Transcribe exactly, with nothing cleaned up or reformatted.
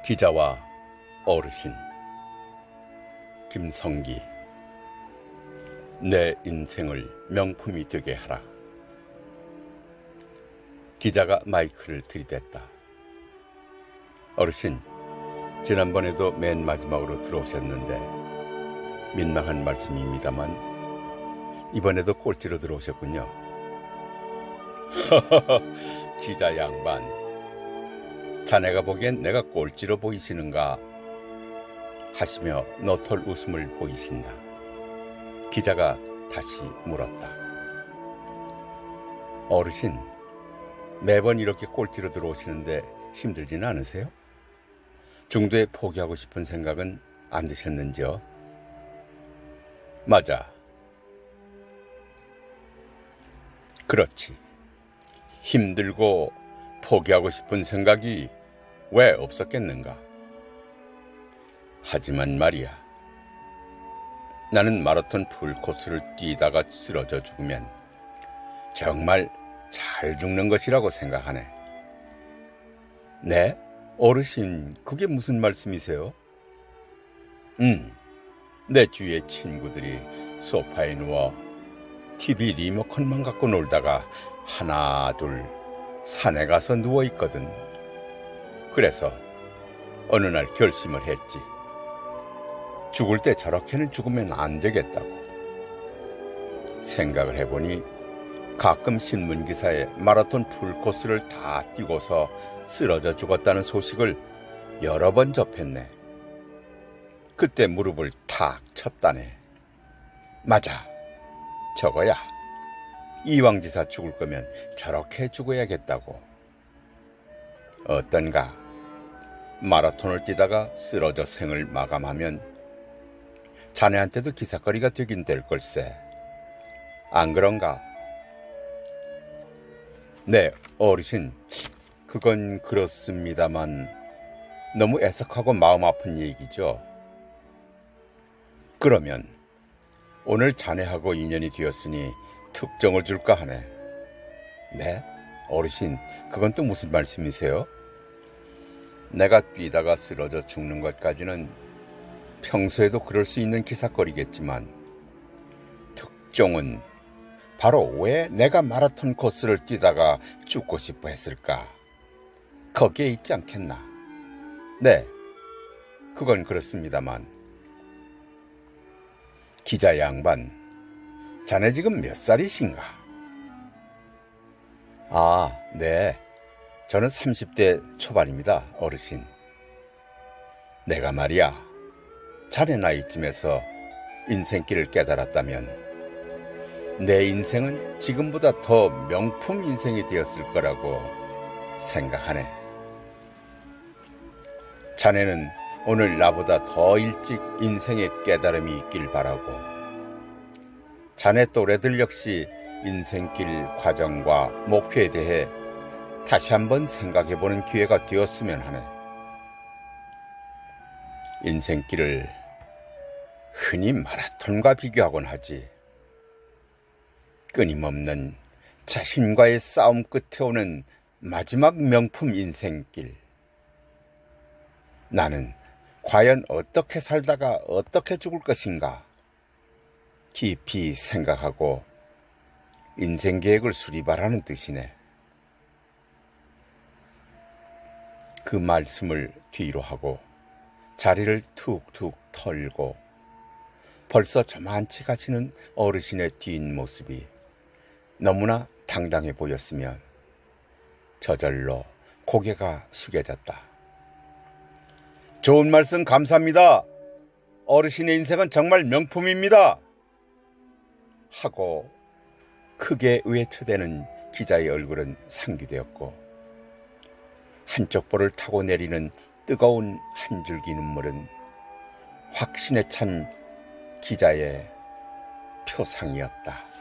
기자와 어르신. 김성기. 내 인생을 명품이 되게 하라. 기자가 마이크를 들이댔다. 어르신, 지난번에도 맨 마지막으로 들어오셨는데 민망한 말씀입니다만 이번에도 꼴찌로 들어오셨군요. 기자 양반, 자네가 보기엔 내가 꼴찌로 보이시는가 하시며 너털 웃음을 보이신다. 기자가 다시 물었다. 어르신, 매번 이렇게 꼴찌로 들어오시는데 힘들지는 않으세요? 중도에 포기하고 싶은 생각은 안 드셨는지요? 맞아. 그렇지. 힘들고 포기하고 싶은 생각이 왜 없었겠는가? 하지만 말이야, 나는 마라톤 풀코스를 뛰다가 쓰러져 죽으면 정말 잘 죽는 것이라고 생각하네. 네? 어르신, 그게 무슨 말씀이세요? 음, 내 주위의 친구들이 소파에 누워 티비 리모컨만 갖고 놀다가 하나 둘 산에 가서 누워있거든. 그래서 어느 날 결심을 했지. 죽을 때 저렇게는 죽으면 안 되겠다고. 생각을 해보니 가끔 신문기사에 마라톤 풀코스를 다 뛰고서 쓰러져 죽었다는 소식을 여러 번 접했네. 그때 무릎을 탁 쳤다네. 맞아, 저거야. 이왕지사 죽을 거면 저렇게 죽어야겠다고. 어떤가? 마라톤을 뛰다가 쓰러져 생을 마감하면 자네한테도 기사거리가 되긴 될 걸세. 안 그런가? 네, 어르신, 그건 그렇습니다만 너무 애석하고 마음 아픈 얘기죠. 그러면 오늘 자네하고 인연이 되었으니 특정을 줄까 하네. 네? 어르신, 그건 또 무슨 말씀이세요? 내가 뛰다가 쓰러져 죽는 것까지는 평소에도 그럴 수 있는 기사거리겠지만 특종은 바로 왜 내가 마라톤 코스를 뛰다가 죽고 싶어 했을까? 거기에 있지 않겠나? 네, 그건 그렇습니다만. 기자 양반, 자네 지금 몇 살이신가? 아, 네. 저는 삼십 대 초반입니다, 어르신. 내가 말이야, 자네 나이쯤에서 인생길을 깨달았다면 내 인생은 지금보다 더 명품 인생이 되었을 거라고 생각하네. 자네는 오늘 나보다 더 일찍 인생의 깨달음이 있길 바라고, 자네 또래들 역시 인생길 과정과 목표에 대해 다시 한번 생각해보는 기회가 되었으면 하네. 인생길을 흔히 마라톤과 비교하곤 하지. 끊임없는 자신과의 싸움 끝에 오는 마지막 명품 인생길. 나는 과연 어떻게 살다가 어떻게 죽을 것인가 깊이 생각하고 인생 계획을 수립하라는 뜻이네. 그 말씀을 뒤로 하고 자리를 툭툭 털고 벌써 저만치 가시는 어르신의 뒷모습이 너무나 당당해 보였으면 저절로 고개가 숙여졌다. 좋은 말씀 감사합니다. 어르신의 인생은 정말 명품입니다. 하고 크게 외쳐대는 기자의 얼굴은 상기되었고 한쪽 볼을 타고 내리는 뜨거운 한 줄기 눈물은 확신에 찬 기자의 표상이었다.